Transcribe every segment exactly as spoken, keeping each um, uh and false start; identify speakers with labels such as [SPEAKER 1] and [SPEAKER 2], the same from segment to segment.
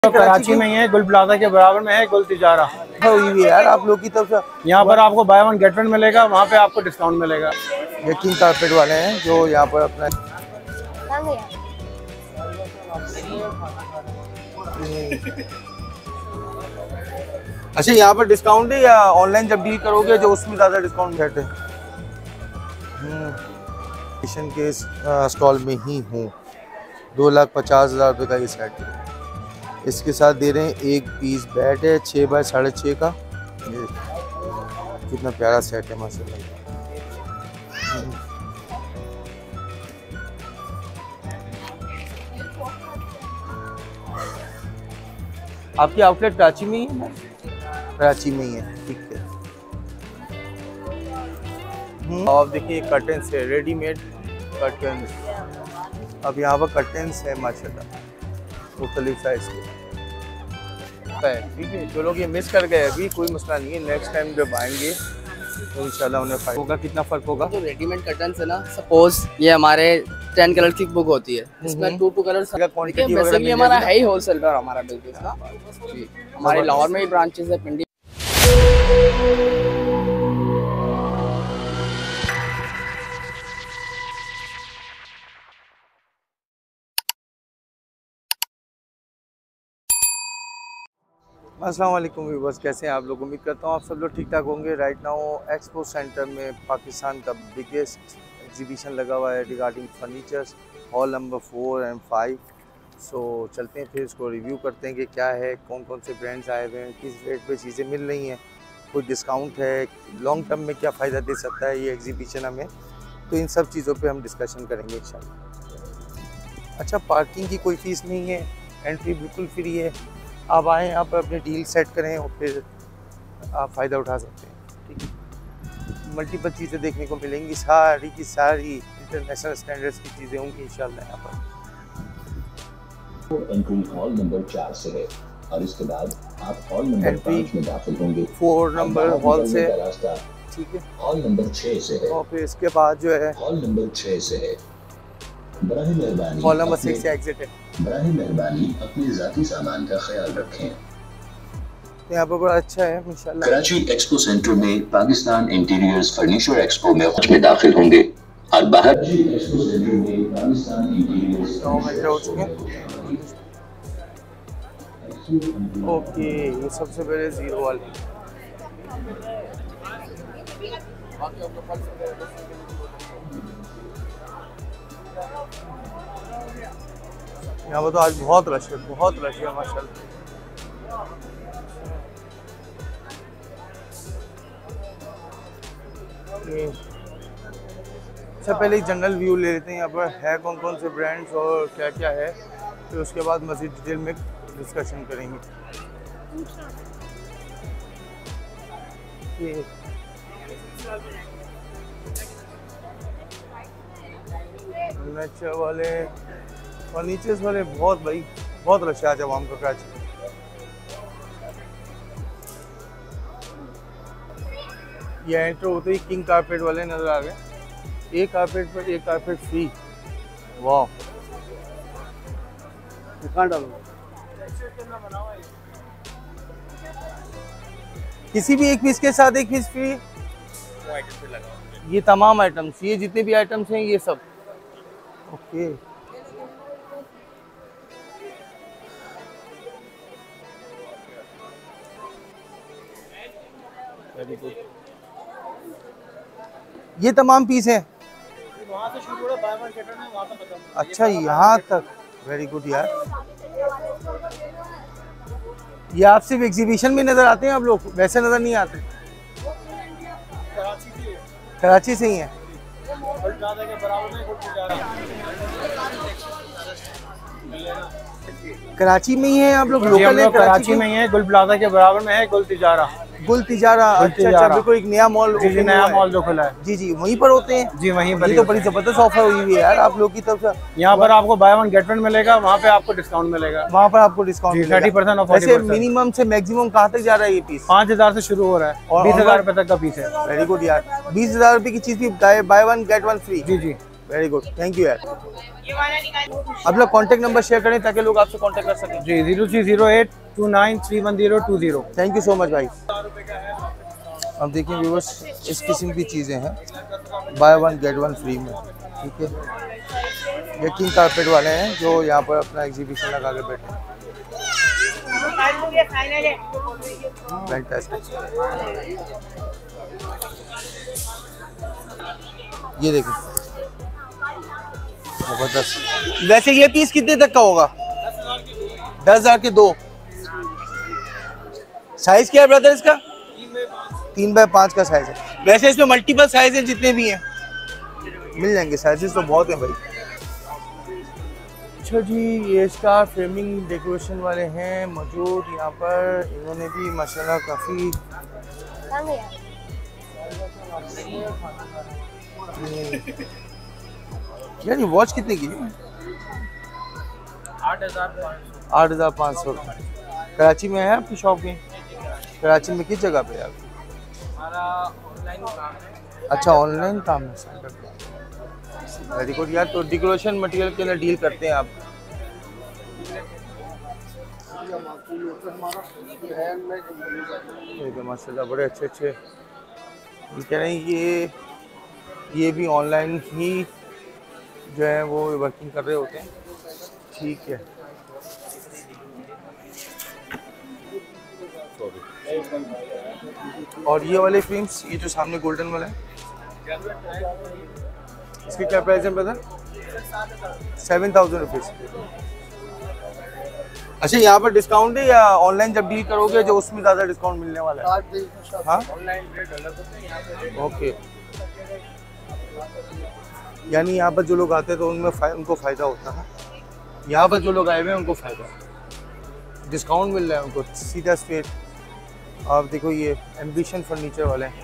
[SPEAKER 1] तो कराची में ही है, गुल प्लाजा के बराबर में है गुल तिजारा।
[SPEAKER 2] हुई भी यार आप लोग की तरफ से
[SPEAKER 1] यहाँ पर आपको बाय वन गेट वन मिलेगा, वहाँ पे आपको डिस्काउंट मिलेगा।
[SPEAKER 2] ये किंग कारपेट वाले हैं जो यहाँ पर अपना अच्छा यहाँ पर डिस्काउंट है या ऑनलाइन जब डील करोगे जो उसमें ज़्यादा डिस्काउंट रहते हैं? किशन के स्टॉल में ही हूँ। दो लाख पचास हज़ार रुपये का ये सेट है। इसके साथ दे रहे हैं एक पीस बेड है छः बाय साढ़े छः का। ये कितना प्यारा सेट है माशाल्लाह। आपकी आउटलेट कराची में ही है? कराची में ही है, ठीक है। आप देखिए कर्टन है, रेडीमेड कर्टन। अब यहाँ पर कर्टन है माशाल्लाह मुख्तलिफ साइज के, ठीक है। जो लोग ये मिस कर गए अभी कोई मसला नहीं है, नेक्स्ट टाइम जब आएंगे तो इंशाल्लाह उन्हें फायदा होगा। कितना फ़र्क होगा?
[SPEAKER 3] जो रेडीमेड कर्टन है ना, सपोज ये हमारे टेन कलर की बुक होती है, इसमें टू टू कलर क्वांटिटी वैसे भी हमारा है ही होलसेलर हमारा बिजनेस ना। हमारे लाहौर में ही ब्रांचेस है, पिंडी।
[SPEAKER 2] अस्सलाम वालेकुम व्यूअर्स, कैसे हैं आप लोग? उम्मीद करता हूँ आप सब लोग ठीक ठाक होंगे। राइट नाउ एक्सपो सेंटर में पाकिस्तान का बिगेस्ट एग्जीबिशन लगा हुआ है regarding furnitures, hall number four and five. So चलते हैं फिर इसको रिव्यू करते हैं कि क्या है, कौन कौन से ब्रांड्स आए हुए हैं, किस रेट पे चीज़ें मिल रही हैं, कोई डिस्काउंट है, लॉन्ग टर्म में क्या फ़ायदा दे सकता है ये एग्जीबिशन हमें। तो इन सब चीज़ों पर हम डिस्कशन करेंगे इंशाल्लाह। अच्छा, पार्किंग की कोई फ़ीस नहीं है, एंट्री बिल्कुल फ्री है। आप आएँ यहाँ पर अपनी डील सेट करें और फिर आप फ़ायदा उठा सकते हैं, ठीक है। मल्टीपल चीज़ें देखने को मिलेंगी, सारी की सारी इंटरनेशनल स्टैंडर्ड्स की चीज़ें होंगी इंशाल्लाह यहाँ पर।
[SPEAKER 4] एंट्री हॉल नंबर चार से है और इसके बाद आप हॉल नंबर पाँच में दाखिल होंगे।
[SPEAKER 2] फोर नंबर हॉल से,
[SPEAKER 4] रास्ता
[SPEAKER 2] ठीक है।
[SPEAKER 4] हॉल नंबर छः से है
[SPEAKER 2] और फिर इसके बाद जो है
[SPEAKER 4] हॉल नंबर छः से है। बराहे मेहरबानी
[SPEAKER 2] हॉल नंबर सिक्स से एग्जिट है।
[SPEAKER 4] बराहे मेहरबानी अपने ज़ाती सामान का ख्याल रखें।
[SPEAKER 2] यहाँ पर बड़ा अच्छा है इंशाल्लाह।
[SPEAKER 4] कराची एक्सपो सेंटर में पाकिस्तान इंटीरियर्स फर्नीचर एक्सपो में में दाखिल होंगे और बाहर एक्सपो सेंटर में पाकिस्तान इंटीरियर्स
[SPEAKER 2] हो चुके हैं। ओके, ये सबसे पहले जीरो वाले यहाँ पर तो आज बहुत रश है, बहुत रश है माशाल्लाह। अच्छा, पहले एक जनरल व्यू ले लेते हैं यहाँ पर है कौन कौन से ब्रांड्स और क्या क्या है, फिर उसके बाद मज़ीद डिटेल में डिस्कशन करेंगे। फर्नीचर वाले फर्नीचर्स वाले बहुत भाई बहुत रश है जवाम का कराची। ये एंटर होते ही किंग कारपेट वाले नजर आ गए। एक कारपेट पर एक कारपेट फ्री। वाह, किसी भी एक पीस के साथ एक पीस फ्री। ये तमाम आइटम्स, ये जितने भी आइटम्स हैं ये सब ओके। Very good. ये तमाम पीस है वहाँ से शुरू हो रहा है, वहाँ तक खत्म। अच्छा, यहाँ तक, वेरी गुड यार। ये आप सिर्फ एग्जीबिशन में नजर आते हैं आप लोग, वैसे नजर नहीं आते? कराची से कराची से ही है। कराची में ही है आप लोग? लोकल है?
[SPEAKER 1] कराची में ही है, गुल प्लाजा के बराबर में है गुल तिजारा।
[SPEAKER 2] गुल तिजारा, अच्छा अच्छा, बिल्कुल एक नया मॉल,
[SPEAKER 1] जी जी, नया मॉल जो खुला है।
[SPEAKER 2] जी जी, वहीं पर होते हैं?
[SPEAKER 1] जी वहीं पर।
[SPEAKER 2] ये तो बड़ी जबरदस्त ऑफर हुई हुई है यार आप लोग की तरफ से।
[SPEAKER 1] यहाँ पर आपको बाय वन गेट वन मिलेगा, वहाँ पे आपको डिस्काउंट मिलेगा।
[SPEAKER 2] वहाँ पर आपको डिस्काउंट
[SPEAKER 1] थर्टी परसेंट ऑफ।
[SPEAKER 2] वैसे मिनिमम से मैक्सिमम कहाँ तक जा रहा है ये पीस?
[SPEAKER 1] पाँच हजार से शुरू हो रहा है और बीस हजार रुपए तक का पीस है।
[SPEAKER 2] वेरी गुड यार, बीस हजार रुपए की चीज भी buy one get one free.
[SPEAKER 1] जी जी,
[SPEAKER 2] वेरी गुड, थैंक यू यार। आप लोग कांटेक्ट नंबर शेयर करें ताकि लोग आपसे कांटेक्ट कर सकें।
[SPEAKER 1] जी zero three zero eight two nine three one zero two zero.
[SPEAKER 2] Thank you so much भाई। अब देखिए व्यूअर्स, इस किस्म की चीज़ें हैं, buy one get one free में। ठीक है, ये किंग कारपेट वाले हैं जो यहाँ पर अपना एग्जीबिशन लगा के बैठे हैं। फैंटास्टिक। ये देखिए जबरदस्त। वैसे ये पीस कितने तक का होगा? दस हजार के दो। साइज क्या है ब्रदर इसका? तीन बाय पाँच का साइज है। वैसे इसमें मल्टीपल साइज है, जितने भी हैं मिल जाएंगे। साइजेस तो बहुत हैं भाई। अच्छा जी, ये स्टार फ्रेमिंग डेकोरेशन वाले हैं मौजूद यहाँ पर। इन्होंने भी माशाल्लाह काफ़ी यार ये वॉच कितने की? आठ हज़ार पाँच सौ। कराची में है आपकी शॉप की? कराची में किस जगह पे है आप?
[SPEAKER 3] हमारा ऑनलाइन काम है।
[SPEAKER 2] अच्छा, ऑनलाइन काम है। वेरी गुड यार। तो डेकोरेशन मटेरियल के लिए डील करते हैं आप? माशाल्लाह बड़े अच्छे अच्छे कह रहे हैं। ये ये भी ऑनलाइन ही जो है वो वर्किंग कर रहे होते हैं। ठीक है। और ये वाले फ्रेम्स, ये जो सामने गोल्डन वाला है, इसकी क्या प्राइस है ब्रदर? Seven thousand rupees. अच्छा, यहाँ पर डिस्काउंट है या ऑनलाइन जब डील करोगे जो उसमें ज़्यादा डिस्काउंट मिलने वाला है? हाँ, ओके। यानी यहाँ पर जो लोग आते हैं तो उनमें फाय, उनको फ़ायदा होता है। यहाँ पर जो लोग आए हुए हैं उनको फ़ायदा, डिस्काउंट मिल रहा है उनको सीधा स्ट्रेट। आप देखो ये एम्बिशन फर्नीचर वाले हैं,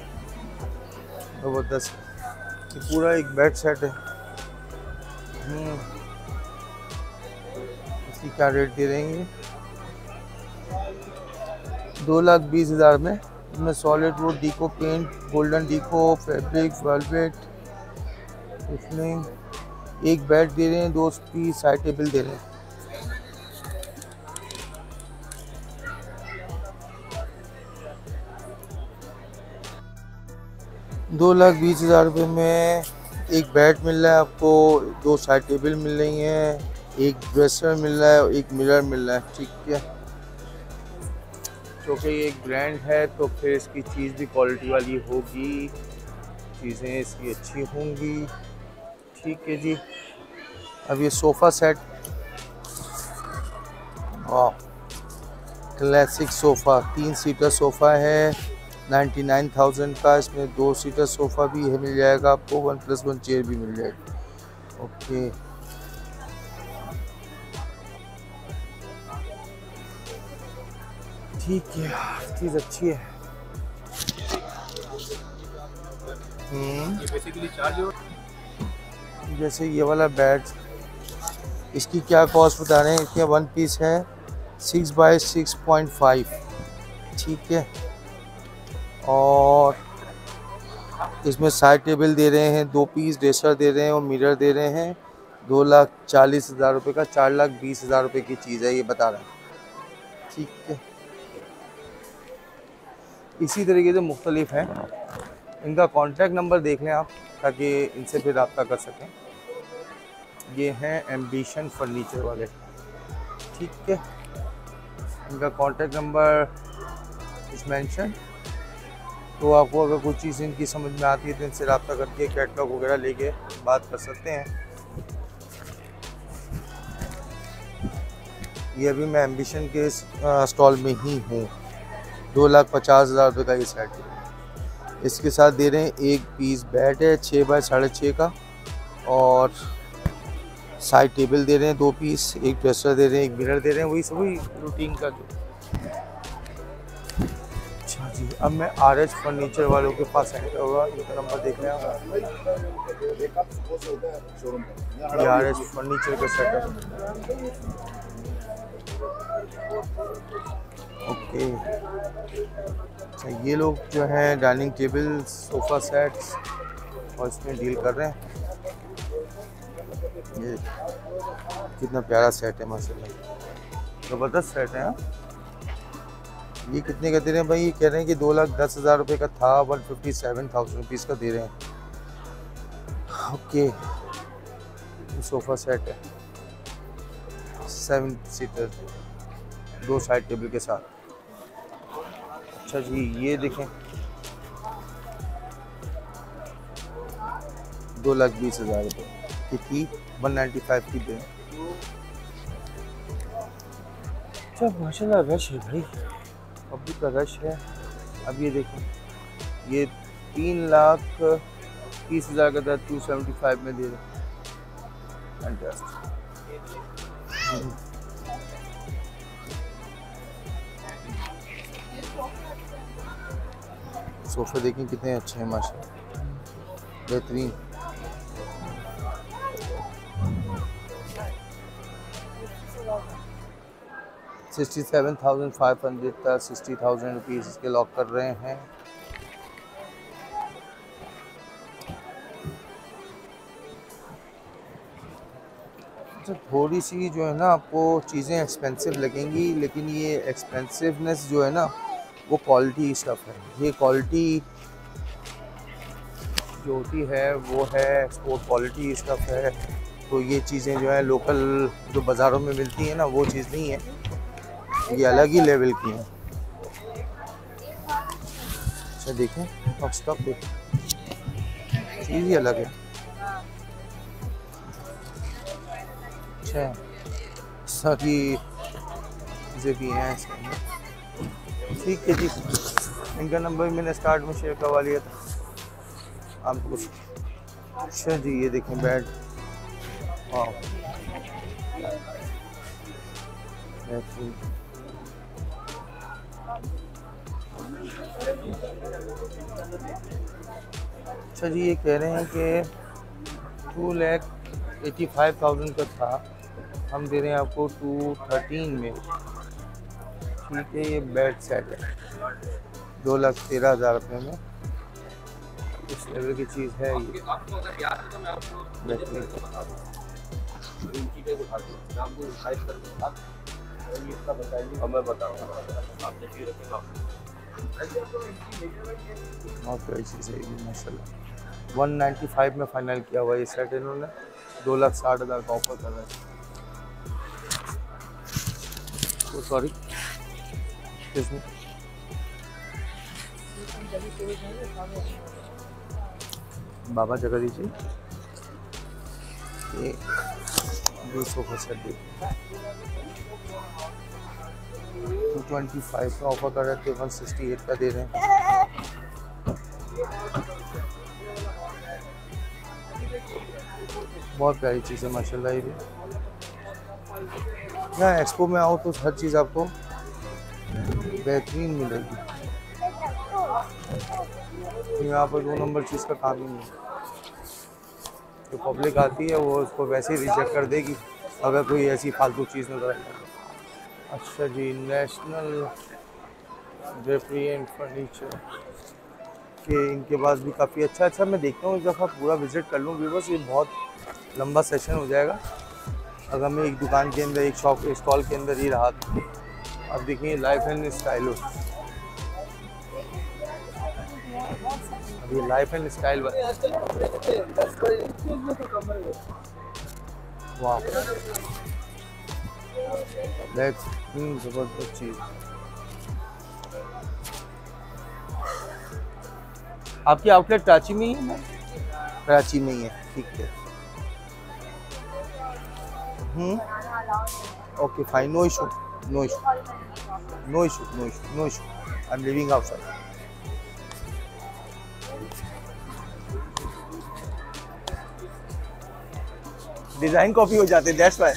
[SPEAKER 2] ज़बरदस्त। ये पूरा एक बेड सेट है। इसकी क्या रेट दे रहे हैं? दो लाख बीस हज़ार में। इसमें solid wood, deco paint, golden deco, fabric, velvet, इसमें एक बेड दे रहे हैं, दो पीस साइड टेबल दे रहे हैं। दो लाख बीस हज़ार रुपये में एक बेड मिल रहा है आपको, दो साइड टेबल मिल रही हैं, एक ड्रेसर मिल रहा है, एक मिरर मिल रहा है। ठीक है, क्योंकि ये एक ब्रांड है तो फिर इसकी चीज़ भी क्वालिटी वाली होगी, चीज़ें इसकी अच्छी होंगी। ठीक है जी। अब ये सोफ़ा सेट, वाह, क्लासिक सोफ़ा, तीन सीटर सोफ़ा है, नाइन्टी नाइन थाउजेंड का। इसमें दो सीटर सोफ़ा भी है, मिल जाएगा आपको, वन प्लस वन चेयर भी मिल जाएगी। ओके, ठीक है, चीज़ अच्छी है। हम्म,
[SPEAKER 1] ये बेसिकली चार्ज हो।
[SPEAKER 2] जैसे ये वाला बेड, इसकी क्या कॉस्ट बता रहे हैं? इसके वन पीस है, six by six point five. ठीक है, और इसमें साइड टेबल दे रहे हैं, दो पीस ड्रेसर दे रहे हैं और मिरर दे रहे हैं। दो लाख चालीस हज़ार रुपये का, चार लाख बीस हज़ार रुपये की चीज़ है ये बता रहे हैं। ठीक है, इसी तरीके से मुख्तलिफ हैं। इनका कॉन्टैक्ट नंबर देख लें आप ताकि इनसे फिर रब्ता कर सकें। ये हैं एम्बिशन फर्नीचर वाले। ठीक है, इनका कॉन्टैक्ट नंबर इस मेंशन। तो आपको अगर कोई चीज़ इनकी समझ में आती है तो इनसे रब्ता करके कैटलॉग वगैरह लेके बात कर सकते हैं। ये अभी मैं एम्बिशन के स्टॉल में ही हूँ। दो लाख पचास हज़ार रुपये का ये सेट है। इसके साथ दे रहे हैं एक पीस बेड है, छः बाय साढ़े छः का, और साइड टेबल दे रहे हैं दो पीस, एक ड्रेसर दे रहे हैं, एक मिरर दे रहे हैं, वही सभी रूटीन का जो। अच्छा जी, अब मैं आर एच फर्नीचर वालों के पास एंटर होगा। इनका नंबर देख रहे हैं, ये आर एच फर्नीचर का सेटअप। ओके, अच्छा, ये लोग जो हैं डाइनिंग टेबल, सोफ़ा सेट्स और इसमें डील कर रहे हैं। ये कितना प्यारा सेट है माशाल्लाह, ज़बरदस्त सेट है। ये कितने का दे रहे हैं भाई? ये कह रहे हैं कि दो लाख दस हज़ार रुपये का था, one fifty seven thousand rupees का दे रहे हैं। ओके, सोफ़ा सेट है सेवन सीटर, दो साइड टेबल के साथ। अच्छा जी, ये देखें दो लाख बीस हज़ार रुपये की थी, वन नाइन्टी फाइव की दे। अच्छा माशाल्लाह रश है भाई, पब्लिक का रश है। अब ये देखें, ये तीन लाख तीस हज़ार का था, टू सेवेंटी फाइव में दे रहे। सोफे देखें कितने अच्छे हैं माशाल्लाह, बेहतरीन। Sixty seven thousand five hundred का सिक्सटी थाउजेंड रुपीज़ इसके लॉक कर रहे हैं। तो थोड़ी सी जो है ना आपको चीज़ें एक्सपेंसिव लगेंगी, लेकिन ये एक्सपेंसिवनेस जो है ना वो क्वालिटी स्टफ़ है। ये क्वालिटी जो होती है वो है एक्सपोर्ट क्वालिटी स्टफ़ है। तो ये चीज़ें जो है लोकल जो बाज़ारों में मिलती हैं ना वो चीज़ नहीं है, ये अलग ही लेवल की हैं। अच्छा देखें, स्टॉक देखें, चीज़ ही अलग है। अच्छा सारी चीज़ें भी हैं इसके अंदर। ठीक है जी, इनका नंबर मैंने स्टार्ट में शेयर करवा लिया था आपको। अच्छा जी, ये देखें बेड, हाँ अच्छा जी, ये कह रहे हैं कि two lakh eighty five thousand का था, हम दे रहे हैं आपको टू थर्टीन में। ठीक है, ये बेड सेट है दो लाख तेरह हज़ार रुपये में, इस लेवल की चीज़ है ये। बहुत बड़ी चीज़ है ये माशाल्लाह। वन नाइन्टी फाइव में फाइनल किया हुआ ये सेट इन्होंने, दो लाख साठ हज़ार का ऑफर कर रहे हैं। तो सॉरी किसमें बाबा जगह दीजिए। ये दो sofa set two twenty five का ऑफर कर रहे थे, वन सिक्सटी एट का दे रहे हैं। बहुत प्यारी चीज़ है माशाल्लाह। ये भी यहाँ एक्सपो में आओ तो हर चीज़ आपको बेहतरीन मिलेगी। यहाँ पर दो नंबर चीज़ का काम ही नहीं है। जो पब्लिक आती है वो उसको वैसे ही रिजेक्ट कर देगी अगर कोई ऐसी फालतू चीज़ नजर आए। अच्छा जी, नेशनल ड्रेपरी एंड फर्नीचर के इनके पास भी काफ़ी अच्छा अच्छा मैं देखता हूँ, इस दफ़ा पूरा विज़िट कर लूँ व्यूअर्स। ये बहुत लंबा सेशन हो जाएगा अगर मैं एक दुकान के अंदर, एक शॉप स्टॉल के अंदर ही रहा था। अब देखिए लाइफ एंड स्टाइल, अभी लाइफ एंड स्टाइल वाह जबरदस्त चीज़। आपकी आउटलेट कराची में ही है? कराची में ही है, ठीक है। Hmm okay fine, no issue no issue no issue no issue no issue I am living outside. Design copy हो जाते हैं, दैट्स व्हाई।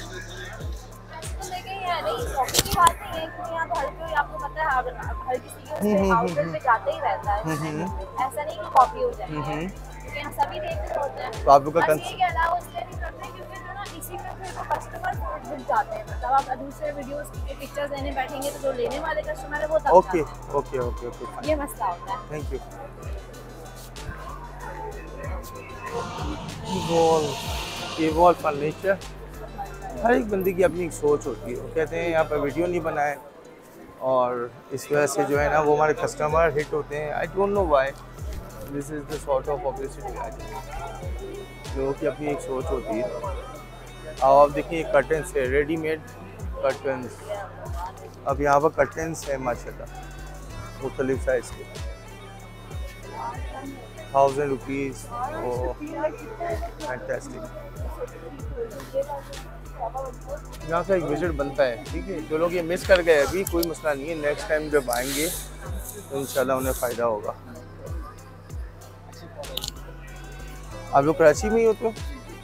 [SPEAKER 5] आपको पता है हर किसी के आउटलेट पे जाते ही रहता है, ऐसा नहीं कि कॉपी हो जाए, क्योंकि हम सभी देखते होते हैं।
[SPEAKER 2] तो आप लोग का
[SPEAKER 5] कंसेप्ट के अलावा इसलिए नहीं करते क्योंकि जो ना इसी में फिर तो कस्टमर जुड़ जाते हैं। मतलब आप दूसरे वीडियोस के पिक्चर्स लेने बैठेंगे तो जो लेने वाले कस्टमर है वो तब
[SPEAKER 2] ओके ओके ओके ओके
[SPEAKER 5] ये मसला होता है।
[SPEAKER 2] Thank you. वॉल केवल फर्नीचर। हर एक बंदे की अपनी एक सोच होती है, वो कहते हैं यहाँ पर वीडियो नहीं बनाए और इस वजह से जो है ना वो हमारे कस्टमर हिट होते हैं। I don't know why, this is the sort of publicity. लोगों की अपनी एक सोच होती है। अब आप देखिए कर्टन्स है, रेडीमेड कर्टन्स। अब यहाँ पर कर्टन्स है माशाल्लाह मुख्तलिफ साइज़ के, थाउजेंड रुपीज़। फैंटास्टिक। यहाँ का एक विजिट बनता है, ठीक है। जो लोग ये मिस कर गए अभी कोई मसला नहीं है, नेक्स्ट टाइम जब आएंगे तो इंशाल्लाह उन्हें फ़ायदा होगा। आप लोग कराची में ही होते हो?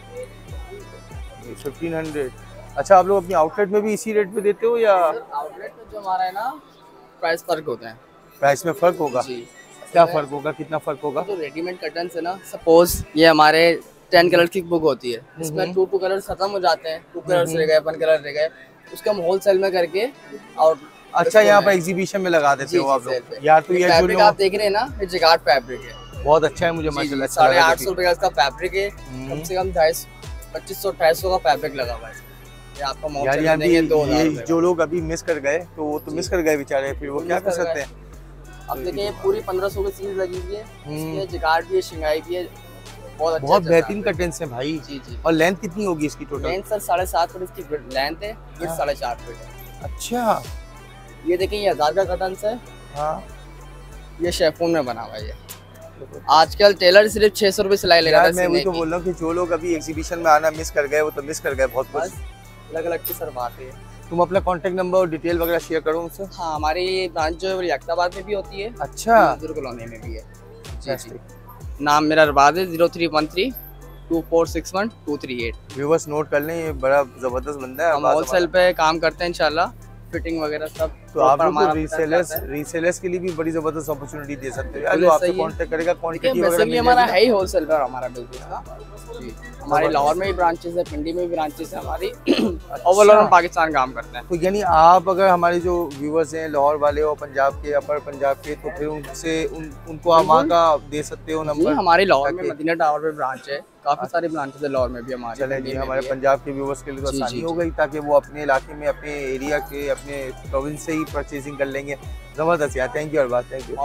[SPEAKER 2] Fifteen hundred. अच्छा, आप लोग अपनी आउटलेट में भी इसी रेट पे देते हो या?
[SPEAKER 3] आउटलेट में जो हमारा है ना प्राइस फर्क होता है।
[SPEAKER 2] प्राइस में फ़र्क होगा?
[SPEAKER 3] जी।
[SPEAKER 2] क्या फ़र्क होगा, कितना फ़र्क होगा?
[SPEAKER 3] जो रेडीमेड कर्टन्स है ना, सपोज ये हमारे टेन कलर की बुक होती है, इसमें टू टू कलर खत्म हो जाते हैं, टू कलर्स रह गए, वन कलर रह गए, उसका हम होलसेल में करके और
[SPEAKER 2] अच्छा यहाँ पर एग्जीबिशन में लगा देते हो आप लोग? यार तो ये
[SPEAKER 3] फैब्रिक आप देख रहे हैं ना, ये जिगार्ड फैब्रिक है,
[SPEAKER 2] बहुत अच्छा है, मुझे माशाल्लाह
[SPEAKER 3] साढ़े आठ सौ रुपए का इसका फैब्रिक है। कम से कम ढाई पच्चीस सौ अट्ठाईस सौ का फैब्रिक लगा हुआ है। ये आपको
[SPEAKER 2] यार यहाँ भी ये जो लोग अभी मिस कर गए तो वो तो मिस कर गए बेचारे, फिर वो क्या कर सकते हैं?
[SPEAKER 3] अब देखिए पूरी पंद्रह सौ की चीज लगी हुई है, इसमें जिगार्ड भी है, शिंगाई भी है, बहुत अच्छा
[SPEAKER 2] बहुत बेहतरीन कर्टन्स हैं भाई।
[SPEAKER 3] जी जी।
[SPEAKER 2] और लेंथ कितनी होगी इसकी टोटल?
[SPEAKER 3] लेंथ सर साढ़े सात फुट इसकी लेंथ है, विड्थ साढ़े चार फुट है।
[SPEAKER 2] अच्छा,
[SPEAKER 3] ये देखिए ये हजार का कर्टन्स है।
[SPEAKER 2] हाँ,
[SPEAKER 3] ये शेफून में बना हुआ है। आजकल टेलर सिर्फ छह सौ रुपए सिलाई ले रहा है।
[SPEAKER 2] मैं वही तो बोल रहा हूँ कि जो लोग अभी एग्जीबिशन में आना मिस कर गए वो तो मिस कर गए बहुत कुछ।
[SPEAKER 3] अलग अलग की सर बात है।
[SPEAKER 2] तुम अपना कांटेक्ट नंबर और डिटेल वगैरह शेयर करो उनसे।
[SPEAKER 3] हाँ, हमारी ब्रांच जो है याकताबाद में भी होती है।
[SPEAKER 2] अच्छा,
[SPEAKER 3] मजदूर कॉलोनी में भी है। जी जी। नाम मेरा अरबाज है, zero three one three two four six one two three eight.
[SPEAKER 2] Viewers note कर लें, ये बड़ा जबरदस्त बंदा है।
[SPEAKER 3] हम होलसेल पे काम करते हैं इंशाल्लाह, फिटिंग वगैरह सब।
[SPEAKER 2] तो आप लोग को रीसेलर्स रीसेलर्स के लिए भी बड़ी जबरदस्त अपॉर्चुनिटी दे सकते हो। जो आपसे कांटेक्ट करेगा क्वांटिटी वगैरह
[SPEAKER 3] वैसे भी हमारा है ही होलसेल पर हमारा बिजनेस का। जी, हमारे लाहौर में भी ब्रांचेस है, पिंडी में भी ब्रांचेस है हमारी। ओवरऑल हम पाकिस्तान काम करते हैं।
[SPEAKER 2] तो यानी आप अगर हमारे जो व्यूअर्स हैं लाहौर वाले और पंजाब के, अपर पंजाब के, तो फिर उनसे उन, उनको आप वहाँ का दे सकते हो नंबर?
[SPEAKER 3] हमारे लाहौर में मदीना टावर पे ब्रांच है, काफी सारी ब्रांचेस है लाहौर में भी हमारे।
[SPEAKER 2] चले जी, हमारे पंजाब के व्यूअर्स के लिए तो आसानी हो गई, ताकि वो अपने इलाके में, अपने एरिया के, अपने प्रोविंस से ही परचेजिंग कर लेंगे। ज़बरदस्त यार, थैंक यू और बात, थैंक यू।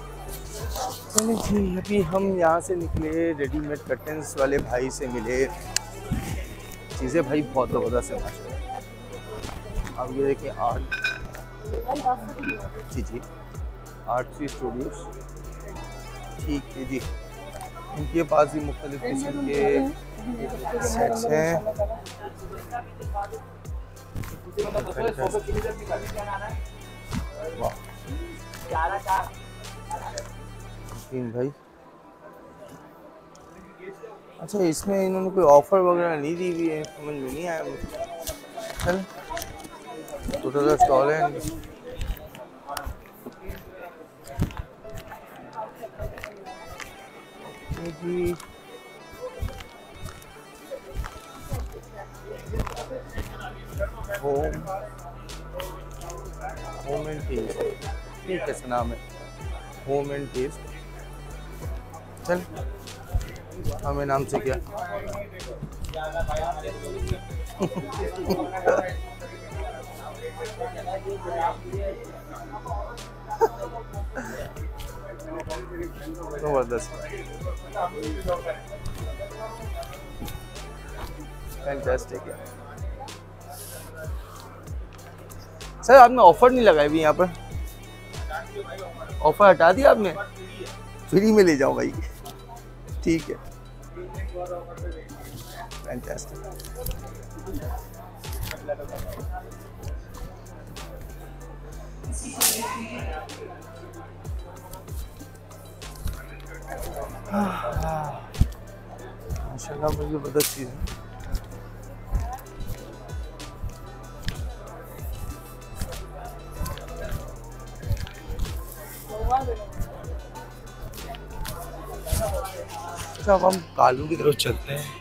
[SPEAKER 2] चलिए जी, अभी हम यहाँ से निकले, रेडीमेड कर्टन्स वाले भाई से मिले। चीज़ें भाई बहुत ज़बरदस्त है माशाल्लाह। अब ये देखिए आर्ट, जी जी, आर्ट सी स्टूडियोज, ठीक है जी। इनके पास भी मुख्तलिफ किस्म के सेट्स हैं। भाई अच्छा, इसमें इन्होंने कोई ऑफर वगैरह नहीं दी हुई है, समझ में नहीं आया मुझे। चल छोटा सा स्टॉल है। जी होम होम एंड टेस्ट, ठीक कैसे नाम है, होम एंड टेस्ट। चल हमें नाम से क्या जबरदस्त, फैंटास्टिक है। सर आपने ऑफर नहीं लगाई भी यहाँ पर? ऑफर हटा दिया आपने? फ्री में ले जाओ भाई, ठीक है, फैंटास्टिक। माशाल्लाह मुझे जबरदस्त चीज़ है। अच्छा, अब हम कालू की तरफ चलते हैं।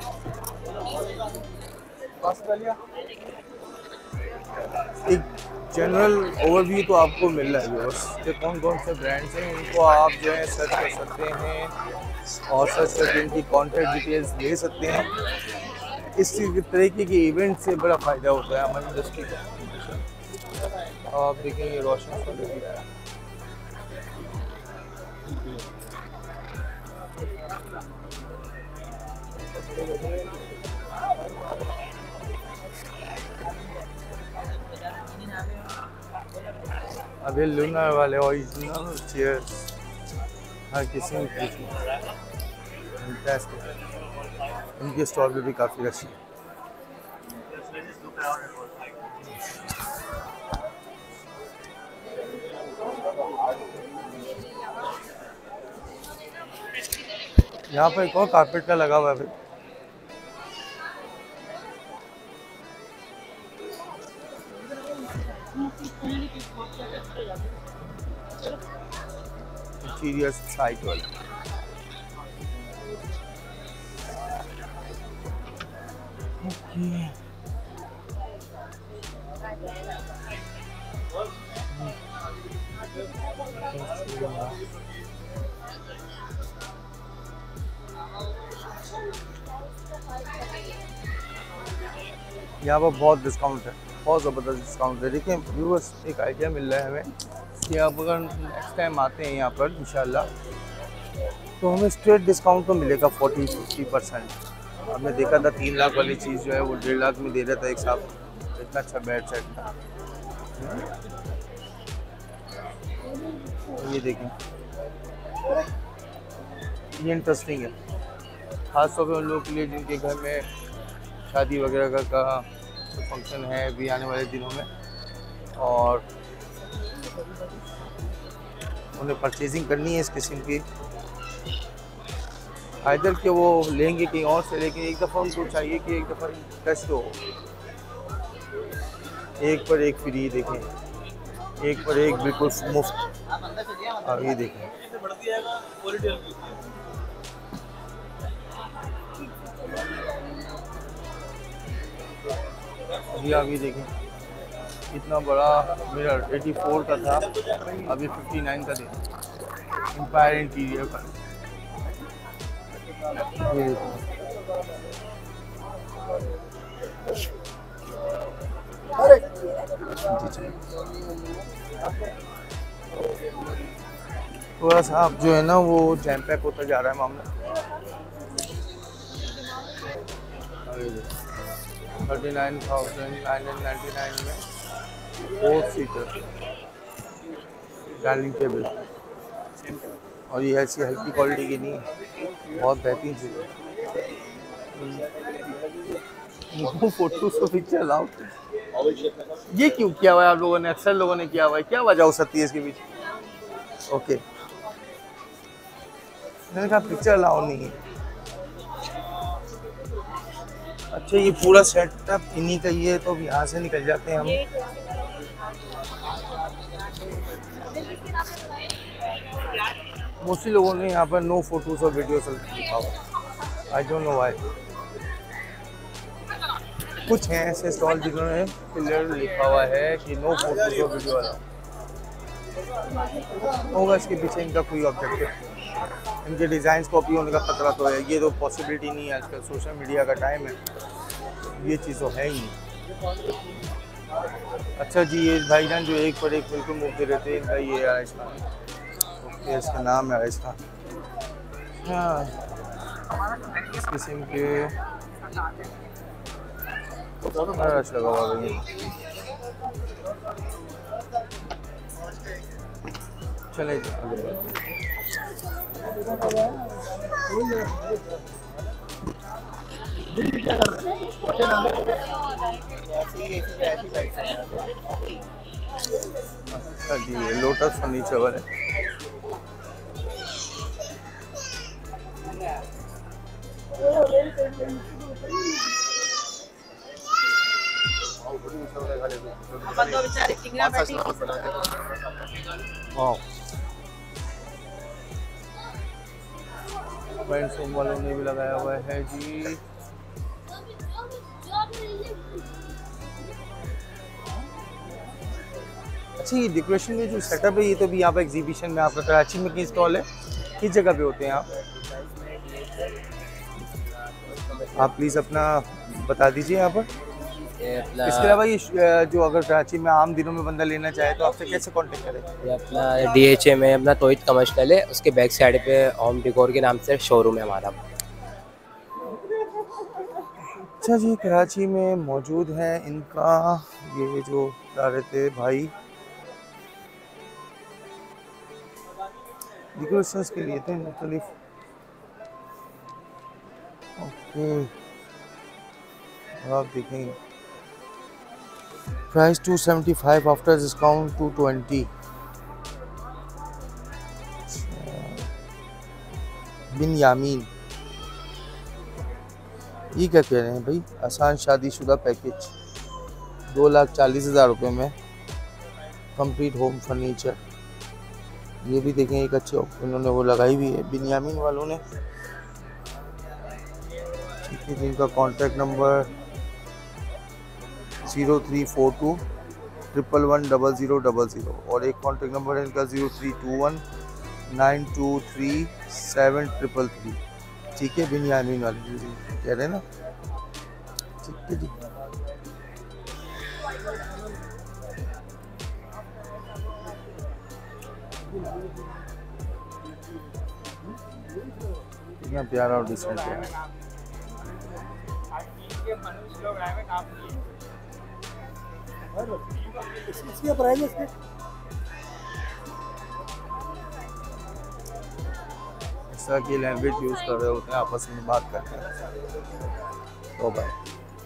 [SPEAKER 2] एक जनरल ओवरव्यू तो आपको मिल रहा है व्यूअर्स कि कौन कौन से ब्रांड्स हैं, इनको आप जो है सर्च कर सकते हैं और सर्च करके इनकी कॉन्टैक्ट डिटेल्स ले सकते हैं। इस तरीके के इवेंट से बड़ा फ़ायदा होता है हमारी इंडस्ट्री को। आप देखेंगे रोशन अभी लूनर वाले ओरिजिनल चेयर्स हर किस्म की उनके स्टॉल पे भी काफ़ी रश है। यहाँ पर एक और कारपेट का लगा हुआ है। इंटीरियर साइड वाला यहाँ पर बहुत डिस्काउंट है, बहुत ज़बरदस्त डिस्काउंट है। देखिए व्यूअर्स एक आइडिया मिल रहा है हमें कि आप अगर नेक्स्ट टाइम आते हैं यहाँ पर इंशाल्लाह तो हमें स्ट्रेट डिस्काउंट तो मिलेगा फोर्टी फिफ्टी परसेंट। हमने देखा था तीन लाख वाली चीज़ जो है वो डेढ़ लाख में दे रहा था एक साहब, इतना अच्छा बेड सेट था। ये देखें, ये इंटरेस्टिंग है ख़ास तौर पर उन लोगों के लिए जिनके घर में शादी वगैरह का, का फंक्शन है भी आने वाले दिनों में और उन्हें परचेजिंग करनी है इस किस्म की। आइदर कि वो लेंगे कहीं और से, लेकिन एक दफ़ा उनको चाहिए कि एक दफ़ा टेस्ट हो, एक पर एक फ्री देखें, एक पर एक बिल्कुल मुफ्त। और ये देखें अभी अभी देखें कितना बड़ा मिरर चौरासी का था, अभी उनसठ का दे एम्पायर इंटीरियर का। ये देखो थोड़ा सा आप जो है ना वो जैम पैक होता जा रहा है मामला। Thirty nine thousand nine hundred ninety nine में फोर सीटर डाइनिंग टेबल, और ये ऐसी हल्की क्वालिटी की नहीं है, बहुत बेहतरीन चीज़ है। फोटो सौ पिक्चर लाओ, ये क्यों किया हुआ है आप लोगों ने, अक्सर लोगों ने किया हुआ है, क्या वजह हो सकती है इसके पीछे? ओके मैंने कहा पिक्चर लाओ नहीं है। अच्छा ये पूरा सेटअप इन्हीं का ही है, तो अब यहाँ से निकल जाते हैं हम। मोस्टली लोगों ने यहाँ पर नो फोटोज और वीडियोस लिखा हुआ, आई डोंट नो व्हाई। कुछ हैं ऐसे स्टॉल जिन्होंने क्लियर लिखा हुआ है कि नो फोटोज और वीडियो वाला होगा, इसके पीछे इनका कोई ऑब्जेक्टिव, इनके डिज़ाइंस कॉपी होने का खतरा तो है। ये तो पॉसिबिलिटी नहीं है, आजकल सोशल मीडिया का टाइम है, ये चीज़ तो है ही नहीं। अच्छा जी ये भाईजान जो एक पर एक बिल्कुल मुफ्त दे रहते हैं, इनका ये आयश खान, ओके इसका नाम है आयश खान। हाँ इस किस्म के रश लगा हुआ है। चले अच्छा जी ये लोटस फर्नीचर वाले फ्रेंड्स वालों ने भी लगाया हुआ है जी। अच्छा ये डेकोरेशन में जो सेटअप है ये तो भी यहाँ पर एग्जीबिशन में आपका कराची में कहीं स्टॉल है, किस जगह पे होते हैं आप? आप प्लीज़ अपना बता दीजिए यहाँ पर। इसके अलावा ये जो अगर कराची में आम दिनों में बंदा लेना चाहे तो आपसे कैसे कांटेक्ट करें?
[SPEAKER 6] ये अपना डी एच ए में अपना तोहिद कमर्शियल है, उसके बैक साइड पे होम डेकोर के नाम से शोरूम है हमारा।
[SPEAKER 2] अच्छा जी, कराची में मौजूद है इनका ये जो बता रहे थे भाई डेकोरेशंस के लिए थे मुख्तलिफ। ओके आप देखेंगे price two seventy five after discount two twenty. Binyamin ये क्या कह रहे हैं भाई? आसान शादीशुदा पैकेज दो लाख चालीस हज़ार रुपये में कंप्लीट होम फर्नीचर। ये भी देखें एक अच्छे इन्होंने वो लगाई हुई है बिन्यामीन वालों ने। ठीक है, जिनका contact number zero three four two triple one double zero double zero और एक कॉन्टैक्ट नंबर है इनका zero three two one nine two three seven triple three. ठीक है, बिन्यामीन वाले कह रहे हैं ना। ठीक है जी, कितना प्यारा और डिसेंट है। इसकी प्राइस है ऐसा कि लैंग्वेज यूज कर रहे होते हैं, आपस में बात करते हैं तो भाई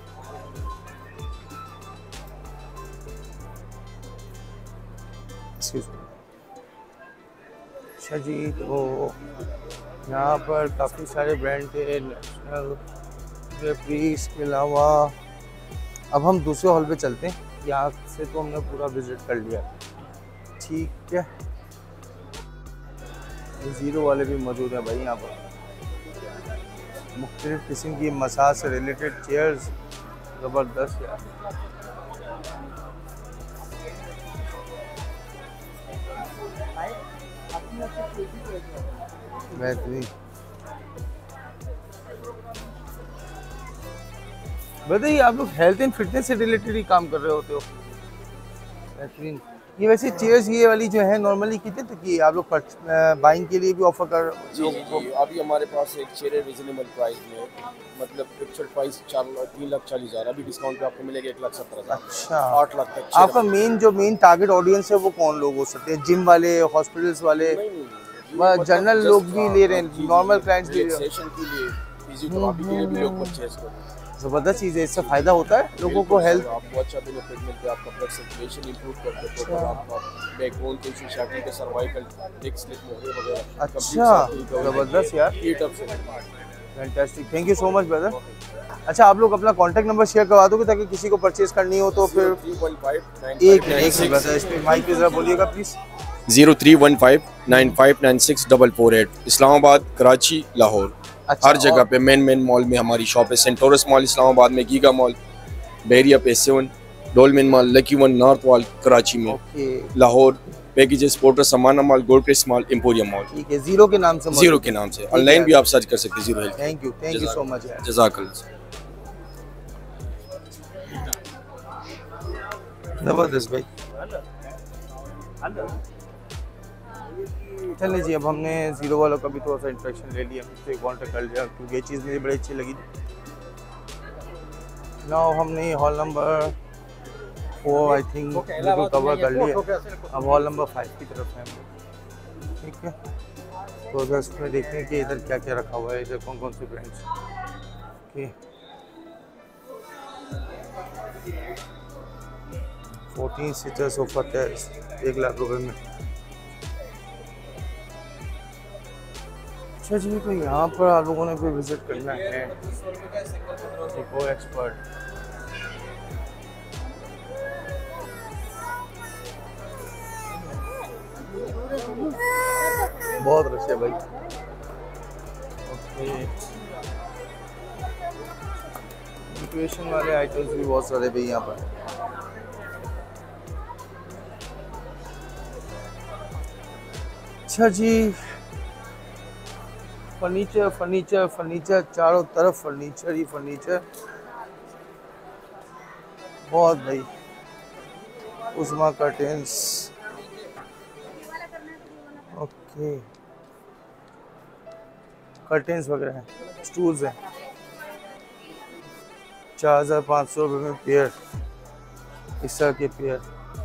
[SPEAKER 2] अच्छा जी, तो यहाँ पर काफ़ी सारे ब्रांड थे नेशनल प्रीस के अलावा। अब हम दूसरे हॉल पे चलते हैं, यहाँ से तो हमने पूरा विजिट कर लिया। ठीक है, ज़ीरो वाले भी मौजूद हैं भाई यहाँ पर। मुख्तलिफ किस्म की मसाज से रिलेटेड चेयर्स ज़बरदस्त यार। बेहतरीन। बताइए, आप लोग हेल्थ एंड फिटनेस से रिलेटेड ही काम कर रहे होते हो? बेहतरीन। ये वैसे चेयर्स ये वाली जो है नॉर्मली कितने तक की आप लोग बाइंग के लिए भी ऑफर कर?
[SPEAKER 7] जी जी जी, अभी हमारे पास एक चेयर है रिजनेबल प्राइस में, मतलब फिक्स्ड प्राइस चार तीन लाख चालीस हज़ार, अभी डिस्काउंट पे आपको मिलेगा एक लाख सत्तर हज़ार।
[SPEAKER 2] अच्छा,
[SPEAKER 7] आठ लाख तक।
[SPEAKER 2] आपका मेन जो मेन टारगेट ऑडियंस है वो कौन लोग हो सकते हैं? जिम वाले, हॉस्पिटल्स वाले, जनरल लोग भी ले रहे हैं, नॉर्मल क्लाइंट्स भी?
[SPEAKER 7] रिलैक्सेशन के लिए, फिजियोथेरेपी के लिए भी लोग परचेज कर रहे हैं।
[SPEAKER 2] ज़बरदस्त चीज़ है, इससे फ़ायदा होता है लोगों को। हेल्थ
[SPEAKER 7] आपको अच्छा बेनिफिट मिलता है, आपका ब्लड सर्कुलेशन इंप्रूव करते हैं, तो आपका बैकबोन के इशू, शादी के सर्वाइकल, डिस्क स्लिप वगैरह।
[SPEAKER 2] अच्छा, ज़बरदस्त यार, fantastic, thank you so much brother. अच्छा, आप लोग अपना कॉन्टैक्ट नंबर शेयर करवा दोगे ताकि किसी को परचेज करनी हो तो फिर? एक एक ब्रदर इस पे माइक पे ज़रा बोलिएगा please.
[SPEAKER 7] Zero three one five nine five nine six double four eight, Islamabad, Karachi, Lahore.
[SPEAKER 2] अच्छा,
[SPEAKER 7] हर जगह पे मेन मेन मॉल में हमारी शॉप है। सेंटोरस मॉल इस्लामाबाद में, गीगा मॉल बहरिया पे seven, Dolmen Mall, Lucky One North Walk Karachi में, लाहौर पैकेजेस, पोर्टर समाना Mall, Goldcrest Mall, Emporium Mall.
[SPEAKER 2] ठीक है, जीरो के नाम से
[SPEAKER 7] जीरो के नाम से ऑनलाइन भी आप सर्च कर सकते हैं zero health.
[SPEAKER 2] Thank you thank you so much यार,
[SPEAKER 7] जज़ाकल्लाह।
[SPEAKER 2] जबरदस्त भाई। चलिए जी, अब हमने ज़ीरो वालों का भी थोड़ा सा इंस्ट्रक्शन ले लिया, उससे कॉन्टेक्ट कर लिया क्योंकि ये चीज़ मुझे बड़ी अच्छी लगी। नाउ हमने hall number four I think बिल्कुल कवर कर लिया, अब हॉल नंबर फाइव की तरफ है। ठीक है, तो अगर उसमें देखते हैं कि इधर क्या क्या रखा हुआ है, इधर कौन कौन से brands. Okay, fourteen seater sofa test एक लाख रुपए में। अच्छा जी, तो यहाँ पर आप लोगों ने कोई विजिट करना है, देखो एक्सपर्ट। बहुत रश है भाई। ओके, डेकोरेशन वाले आइटम्स भी बहुत सारे भाई यहाँ पर। अच्छा जी, फर्नीचर फर्नीचर फर्नीचर चारों तरफ फर्नीचर ही फर्नीचर, बहुत भाई। उस्मा कर्टेंस, ओके, कर्टेंस वगैरह हैं, स्टूल्स हैं, चार हज़ार पाँच सौ रुपये में पेयर, इस तरह के पेयर।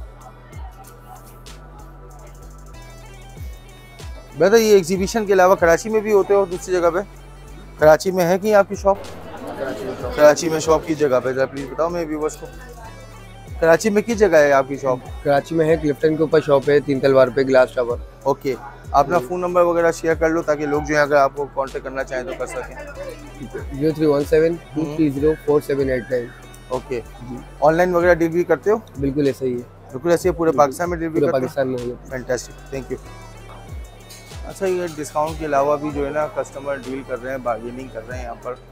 [SPEAKER 2] बेटा ये एग्जीबिशन के अलावा कराची में भी होते हो दूसरी जगह पे? कराची में है कि आपकी शॉप? कराची में शॉप की जगह पे जरा प्लीज बताओ मेरे व्यूवर्स को, कराची में किस जगह है आपकी शॉप?
[SPEAKER 6] कराची में है, क्लिफ्टन के ऊपर शॉप है, तीन तलवार पे, ग्लास टावर।
[SPEAKER 2] ओके, अपना फ़ोन नंबर वगैरह शेयर कर लो ताकि लोग जो है अगर आपको कांटेक्ट करना चाहें तो कर सकें।
[SPEAKER 6] Zero three one seven two three zero four seven eight nine.
[SPEAKER 2] Okay, online वगैरह डिलीवरी करते हो?
[SPEAKER 6] बिल्कुल ऐसा ही है,
[SPEAKER 2] बिल्कुल ऐसे पूरे पाकिस्तान में डिलीवरी
[SPEAKER 6] पूरे
[SPEAKER 2] करते हो?
[SPEAKER 6] पाकिस्तान में है।
[SPEAKER 2] Fantastic, thank you. अच्छा, ये डिस्काउंट के अलावा भी जो है ना कस्टमर डील कर रहे हैं, बार्गेनिंग कर रहे हैं यहाँ पर।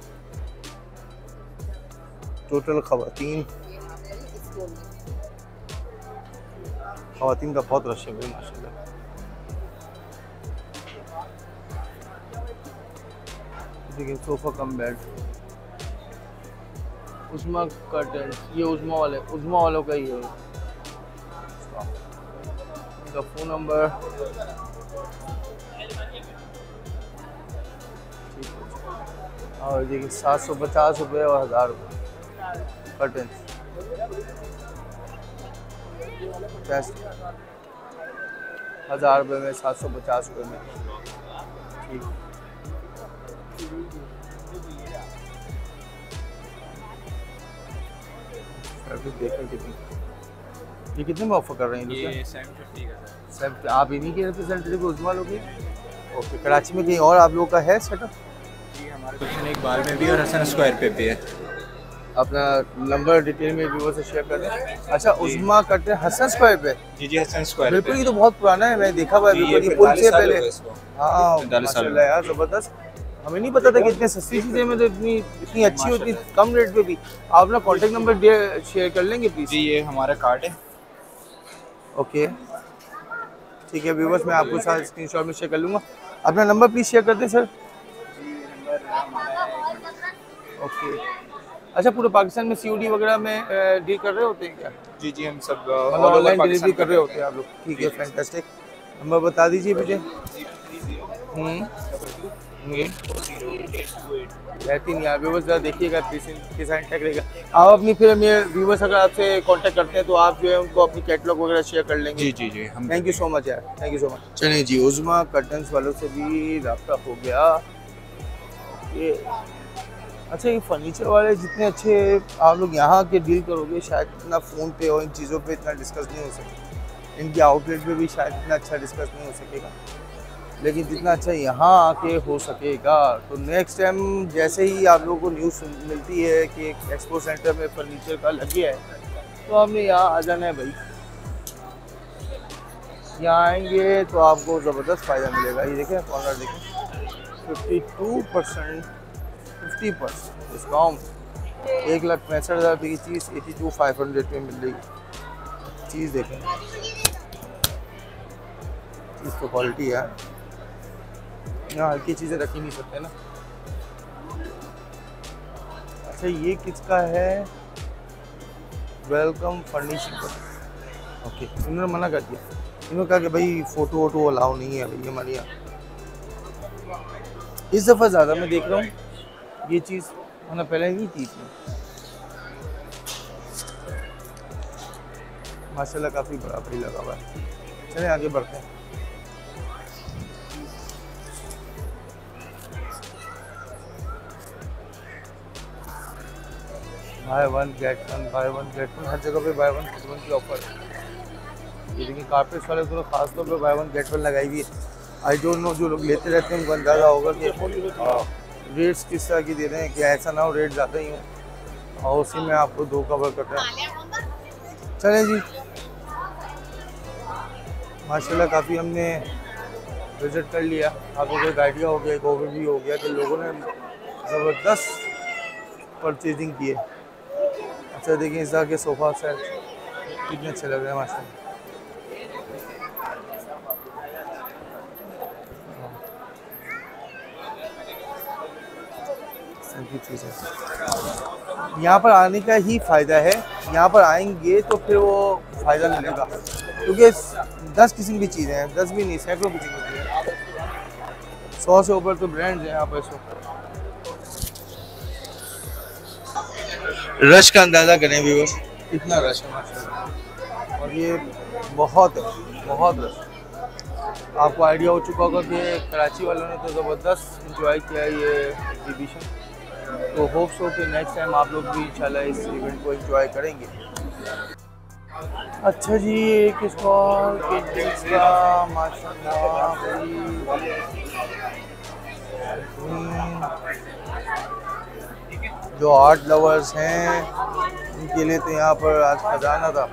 [SPEAKER 2] टोटल खवातीन खवातीन का बहुत रश है भाई माशाल्लाह। देखिए sofa cum bed, Usma curtain, ये उस्मा वाले उस्मा वालों का ही है। इनका फ़ोन नंबर, और देखिए सात सौ पचास रुपये और हज़ार रुपये कर्टन। हज़ार रुपये में, सात सौ पचास रुपये में, ठीक। देखें कितनी, ये कितने में ऑफर कर रहे हैं? ये सेवन फिफ्टी का सर। सेवन, आप इन्हीं के रिप्रेजेंटेटिव उस्मा लोग हैं? ओके, कराची में कहीं और आप लोगों का है सेटअप?
[SPEAKER 8] जी, हमारे लोकेशन एक बार में भी और हसन स्क्वायर पे भी है।
[SPEAKER 2] अपना नंबर डिटेल में व्यूअर से शेयर कर दें। अच्छा, उस्मा करते हैं हसन स्क्वायर पे?
[SPEAKER 8] जी जी, हसन स्क्वायर
[SPEAKER 2] बिल्कुल, ये तो बहुत पुराना है, मैं देखा हुआ है बिल्कुल, ये पुल से पहले। हाँ माशाल्लाह यार, ज़बरदस्त। हमें नहीं पता था कि इतने सस्ती चीज़ें में तो इतनी इतनी अच्छी होती, कम रेट पे भी। आप अपना कॉन्टेक्ट नंबर शेयर कर लेंगे प्लीज़?
[SPEAKER 8] जी, ये हमारा कार्ड है।
[SPEAKER 2] ओके ठीक है व्यूअर्स, मैं आपको साथ स्क्रीनशॉट में शेयर कर लूँगा। अपना नंबर प्लीज़ शेयर कर दें सर। ओके, अच्छा पूरे पाकिस्तान में सीओडी वगैरह में डील कर रहे होते हैं क्या?
[SPEAKER 8] जी जी, हम सब
[SPEAKER 2] ऑनलाइन डिलीवरी कर रहे होते हैं आप लोग? ठीक है, फैंटास्टिक। नंबर बता दीजिए मुझे। बेहतरीन यार व्यूअर्स, ज़रा देखिएगा डिज़ाइन टैग रहेगा। आप अपनी फिर मेरे व्यूअर्स अगर आपसे कांटेक्ट करते हैं तो आप जो है उनको अपनी कैटलॉग वगैरह शेयर कर लेंगे?
[SPEAKER 8] जी जी जी, हम
[SPEAKER 2] थैंक यू सो मच यार, थैंक यू सो मच। चलिए जी, उस्मा कर्टन्स वालों से भी रब्ता हो गया। ओके, अच्छा ये फर्नीचर वाले जितने अच्छे आप लोग यहाँ के डील करोगे शायद इतना फ़ोन पे और इन चीज़ों पे इतना डिस्कस नहीं हो सके, इनके आउटलेट पे भी शायद इतना अच्छा डिस्कस नहीं हो सकेगा, लेकिन जितना अच्छा यहाँ आके हो सकेगा। तो नेक्स्ट टाइम जैसे ही आप लोगों को न्यूज़ मिलती है कि एक्सपो सेंटर में फर्नीचर का लग गया है तो आपने यहाँ आ जाना है भाई। यहाँ आएंगे तो आपको ज़बरदस्त फ़ायदा मिलेगा। ये देखें कॉर्नर देखें, fifty two percent fifty percent discount, एक लाख पैंसठ हज़ार रुपये की चीज़ एटी टू फाइव हंड्रेड में मिल रही। चीज़ देखें, चीज़ तो क्वालिटी है, यहाँ हल्की चीज़ें रख ही नहीं सकते ना। अच्छा ये किसका है? वेलकम फर्निशिंग पर। ओके, इन्होंने मना कर दिया, इन्होंने कहा कि भाई फ़ोटो वोटो अलाउ नहीं है भाई हमारे यहाँ। इस दफ़ा ज़्यादा मैं देख रहा हूँ ये चीज़, मैंने पहले नहीं थी इसमें। माशाल्लाह काफ़ी बड़ा भाई लगा हुआ है। चलें आगे बढ़ते हैं। Buy one get one, buy one get one, हर जगह पे बाय वन गेट वन की ऑफर है। ये देखिए कारपेट वाले तो खास तौर पे बाय वन गेट वन लगाई हुई है। आई डोंट नो, जो लोग लेते रहते हैं उनको अंदाज़ा होगा कि रेट्स किस तरह की दे रहे हैं, कि ऐसा ना हो रेट ज़्यादा ही हो और उसी में आपको दो कवर कर रहे हैं। चलें जी, माशाल्लाह काफ़ी हमने विज़िट कर लिया, आपको एक आइडिया हो गया, एक ओवरव्यू हो गया कि लोगों ने ज़बरदस्त परचेजिंग की है। अच्छा देखिए इस तरह के सोफ़ा सेट कितने अच्छे लग रहे हैं माशाल्लाह। उनकी चीज़ें। यहाँ पर आने का ही फ़ायदा है, यहाँ पर आएंगे तो फिर वो फ़ायदा मिलेगा, क्योंकि दस किस्म की चीज़ें हैं, दस भी नहीं सैकड़ों किस्म की चीज़ें हैं, सौ से ऊपर तो ब्रांड्स हैं यहाँ पर इस वक्त। रश का अंदाज़ा करें व्यूअर्स, कितना रश है माशाल्लाह, और ये बहुत बहुत रश। आपको आइडिया हो चुका होगा कि कराची वालों ने तो ज़बरदस्त इंजॉय किया ये एग्जीबिशन, तो होप्स हो कि नेक्स्ट टाइम आप लोग भी इंशाल्लाह इस इवेंट को एंजॉय करेंगे। अच्छा जी, एक स्टॉल पेंटिंग्स का माशाल्लाह भाई, जो आर्ट लवर्स हैं उनके लिए तो यहाँ पर आज खजाना था।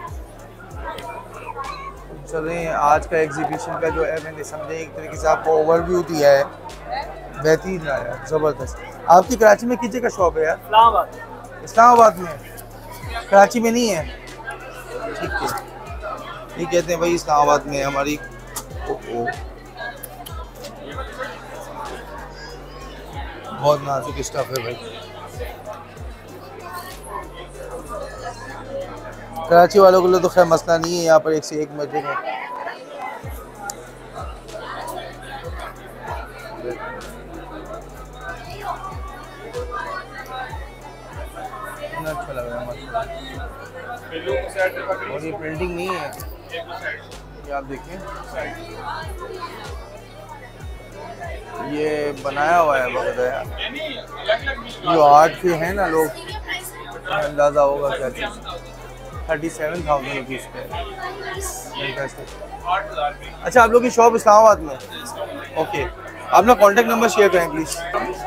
[SPEAKER 2] चलें, आज का एग्जीबिशन का जो है मैंने समझे एक तरीके से आपको ओवरव्यू दिया है, बेहतरीन रहा है, ज़बरदस्त। आपकी कराची में किस जगह शॉप है यार? इस्लामाबाद। इस्लामाबाद में, कराची में नहीं है? ठीक है, ये कहते हैं भाई इस्लामाबाद में हमारी। ओ, ओ। बहुत नाजुक स्टफ है भाई। कराची वालों के लिए तो खैर मसला नहीं है, यहाँ पर एक से एक मैजिक है। कितना अच्छा लग रहा है माशाल्लाह, और ये प्रिंटिंग नहीं है, ये आप देखें, ये बनाया हुआ है बगैर यार। जो आर्ट के हैं ना लोग, अंदाज़ा होगा क्या चीज़। थर्टी सेवन थाउजेंड रुपीज़ पे। अच्छा, आप लोग की शॉप इस्लामाबाद में? ओके, अपना कॉन्टैक्ट नंबर शेयर करें प्लीज़।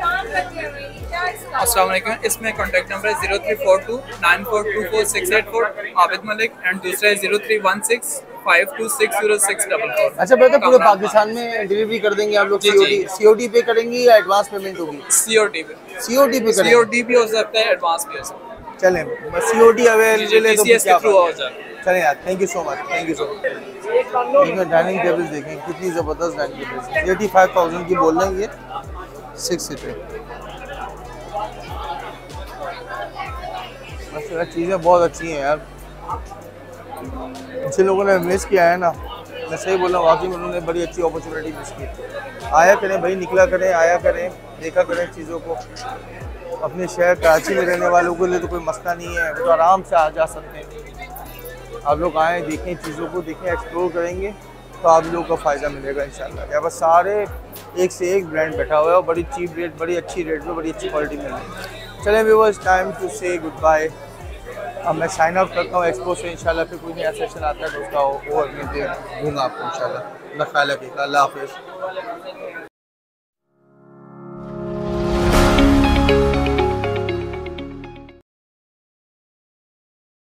[SPEAKER 9] अस्सलाम वालेकुम, इसमें कॉन्टैक्ट नंबर है zero three four two nine four two four six eight four Abid Malik, and दूसरा है zero three one six five two six zero six double four.
[SPEAKER 2] अच्छा बेटा, पूरे पाकिस्तान में डिलीवरी कर देंगे आप लोग? सीओडी सीओडी पे करेंगे या एडवांस पेमेंट होगी?
[SPEAKER 9] सीओडी पे।
[SPEAKER 2] सीओडी पे करेंगे?
[SPEAKER 9] सीओडी भी हो सकता है, एडवांस भी हो सकता है।
[SPEAKER 2] चलें, बस सीओडी अवेलेबल है तो क्या
[SPEAKER 9] थ्रू हो जाए।
[SPEAKER 2] चलें यार, thank you so much, thank you so much. देखें डाइनिंग टेबल्स, देखें कितनी ज़बरदस्त dining tables, eighty five thousand की बोल रहे हैं ये, सिक्स सीटर। अच्छा, चीज़ें बहुत अच्छी हैं यार, जिन लोगों ने मिस किया है ना, मैं सही बोल रहा हूँ, वाकई में उन्होंने बड़ी अच्छी अपॉर्चुनिटी मिस की। आया करें भाई, निकला करें, आया करें, देखा करें चीज़ों को। अपने शहर कराची में रहने वालों के लिए तो कोई मसला नहीं है, वो तो आराम से आ जा सकते हैं। आप लोग आएँ, देखें चीज़ों को, देखें, एक्सप्लोर करेंगे तो आप लोगों को फ़ायदा मिलेगा इंशाल्लाह। यहाँ पर सारे एक से एक ब्रांड बैठा हुआ है और बड़ी चीप रेट, बड़ी अच्छी रेट में बड़ी अच्छी क्वालिटी मिल रही है। चलें viewers, time to say goodbye. अब मैं साइन आउट करता हूँ एक्सपो से इंशाल्लाह, फिर कोई नया सेशन आता है तो उसका ओवरव्यू दूँगा आपको इंशाल्लाह। अपना ख्याल रखिएगा, अल्लाह हाफ़िज़।